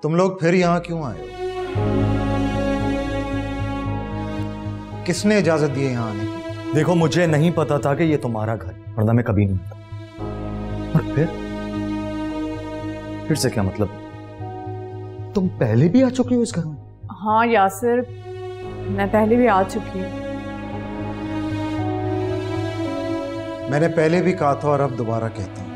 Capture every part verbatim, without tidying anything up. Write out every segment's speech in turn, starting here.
तुम लोग फिर यहां क्यों आए हो? किसने इजाजत दी है यहां आने की? देखो, मुझे नहीं पता था कि ये तुम्हारा घर, वरना मैं कभी नहीं आता। और फिर फिर से क्या मतलब? तुम पहले भी आ चुके हो इस घर में? हाँ यासिर, मैं पहले भी आ चुकी हूँ। मैंने पहले भी कहा था और अब दोबारा कहता हूं,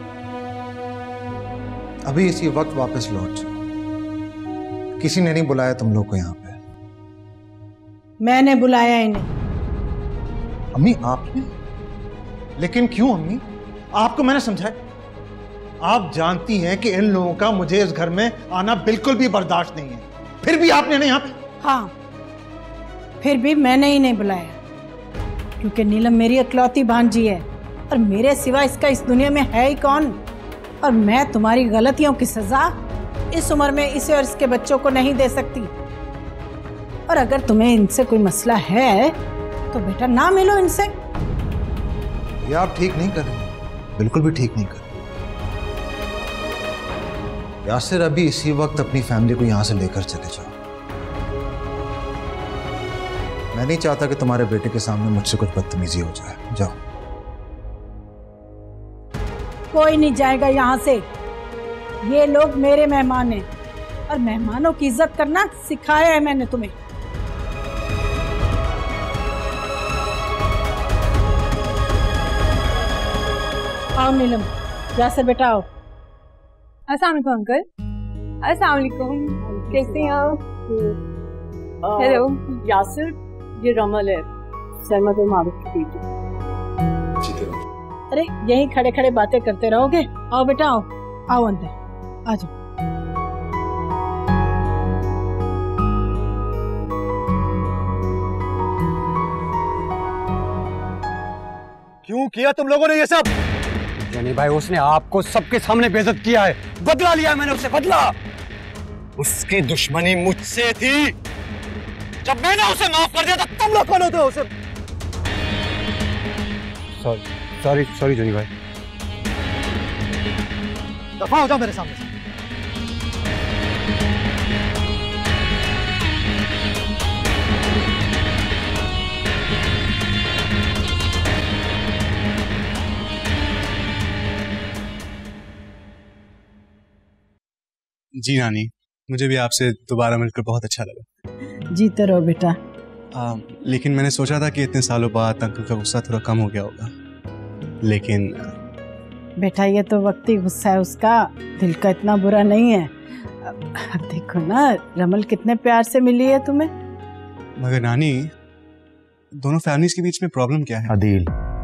अभी इसी वक्त वापस लौट जाओ। किसी ने नहीं बुलाया तुम लोग को यहां पे। मैंने बुलाया इन्हें। अम्मी आपने? लेकिन क्यों अम्मी? आपको मैंने समझाया। आप जानती हैं कि इन लोगों का मुझे इस घर में आना बिल्कुल भी बर्दाश्त नहीं है, फिर भी आपने नहीं यहाँ पे। हाँ, फिर भी मैंने ही नहीं बुलाया, क्योंकि नीलम मेरी इकलौती भांजी है और मेरे सिवा इसका इस दुनिया में है ही कौन। और मैं तुम्हारी गलतियों की सजा इस उम्र में इसे और इसके बच्चों को नहीं दे सकती। और अगर तुम्हें इनसे कोई मसला है तो बेटा ना मिलो इनसे। ये आप ठीक नहीं कर रहे, बिल्कुल भी ठीक नहीं कर रहे। यासिर, अभी इसी वक्त अपनी फैमिली को यहां से लेकर चले जाओ। मैं नहीं चाहता कि तुम्हारे बेटे के सामने मुझसे कुछ बदतमीजी हो जाए। जाओ। कोई नहीं जाएगा यहाँ से। ये लोग मेरे मेहमान हैं और मेहमानों की इज्जत करना सिखाया है मैंने तुम्हें। आओ नीलम, यासिर बेटा आओ। अस्सलाम वालेकुम अंकल। अस्सलाम वालेकुम, कैसे हैं आप? हेलो यासिर, ये रमल है, सरमद और मारूफ की बेटी। अरे यहीं खड़े खड़े बातें करते रहोगे? आओ बेटा आओ, आओ अंदर आ जाओ। क्यों किया तुम लोगों ने ये सब? जनी भाई, उसने आपको सबके सामने बेइज्जत किया है। बदला लिया मैंने उससे, बदला। उसकी दुश्मनी मुझसे थी। जब मैंने उसे माफ कर दिया तो तुम लोग कौन होते हो उसे? सॉरी सॉरी सॉरी जनी भाई। दफा हो जाओ मेरे सामने से। जी नानी, मुझे भी आपसे दोबारा मिलकर बहुत अच्छा लगा। जीते रहो बेटा। आ, लेकिन मैंने सोचा था कि इतने सालों बाद अंकल का गुस्सा थोड़ा कम हो गया होगा, लेकिन बेटा ये तो वक्ती गुस्सा है उसका, दिल का इतना बुरा नहीं है। अब देखो ना, रमल कितने प्यार से मिली है तुम्हें। मगर नानी, दोनों फैमिलीज के बीच में प्रॉब्लम क्या है? आदिल,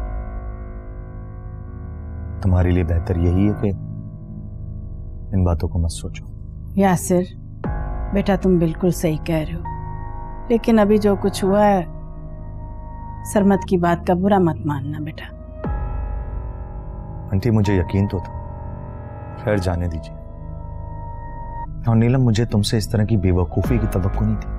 तुम्हारे लिए बेहतर यही है कि इन बातों को मत सोचो। यासिर बेटा, तुम बिल्कुल सही कह रहे हो, लेकिन अभी जो कुछ हुआ है, सरमद की बात का बुरा मत मानना बेटा। आंटी, मुझे यकीन तो था, खैर जाने दीजिए। और नीलम, मुझे तुमसे इस तरह की बेवकूफ़ी की तवक्को नहीं थी।